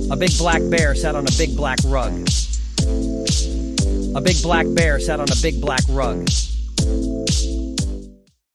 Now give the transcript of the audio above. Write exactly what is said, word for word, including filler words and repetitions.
A big black bear sat on a big black rug. A big black bear sat on a big black rug.